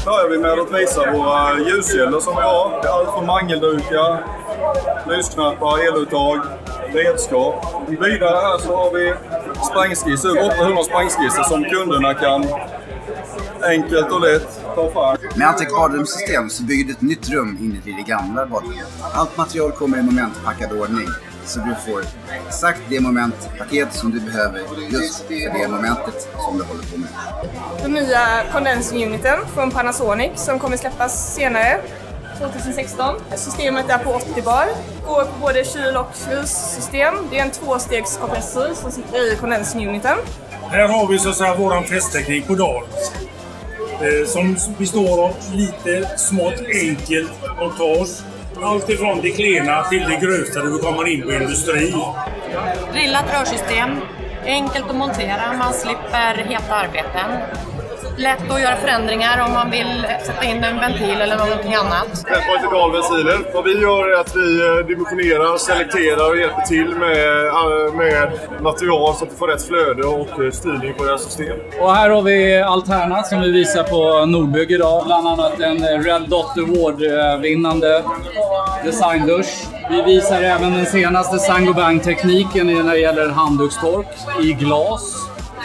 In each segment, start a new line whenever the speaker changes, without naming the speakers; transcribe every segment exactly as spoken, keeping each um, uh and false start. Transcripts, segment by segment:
börjar vi med att visa våra ljuskällor som vi har. Allt från mangeldukar, lysknappar, eluttag, redskap. Vidare här så har vi sprängskisser, över åttahundra sprängskisser som kunderna kan enkelt och lätt ta fram.
Med Antec badrumssystem så bygger du ett nytt rum inuti det gamla badrummet. Allt material kommer i momentpackad ordning, så du får exakt det momentpaket som du behöver just för det momentet som du håller på med.
Den nya kondensuniten från Panasonic som kommer släppas senare, tjugohundrasexton. Systemet är på åttio bar, går på både kyl- och fryssystem. Det är en tvåstegskompressor som sitter i kondensuniten.
Här har vi så att säga våran festteknik på dal. Eh, som består av lite smått enkelt montage. Allt ifrån det klena till det grövsta där vi kommer in på industri.
Drillat rörsystem, enkelt att montera, man slipper heta arbeten. Lätt att göra förändringar om man vill sätta in en ventil eller någonting annat.
Det var lite galventiler. Vad vi gör är att vi dimensionerar, selekterar och hjälper till med, med material så att vi får rätt flöde och styrning på det här systemet.
Och här har vi Alterna som vi visar på Nordbygg idag. Bland annat en Red Dot Award-vinnande designdusch. Vi visar även den senaste Saint-Gobain-tekniken när det gäller handdukstork i glas.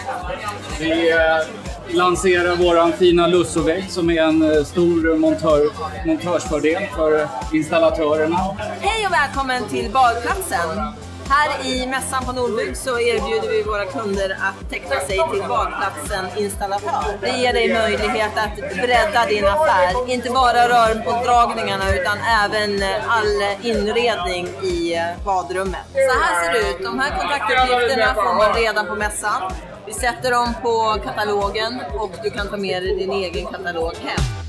Vi lanserar våran fina lussovägg som är en stor montör, montörsfördel för installatörerna.
Hej och välkommen till badplatsen. Här i mässan på Nordbygg så erbjuder vi våra kunder att teckna sig till badplatsen installatör. Det ger dig möjlighet att bredda din affär. Inte bara rörpådragningarna utan även all inredning i badrummet. Så här ser det ut. De här kontaktuppgifterna får man redan på mässan. Vi sätter dem på katalogen och du kan ta med dig din egen katalog hem.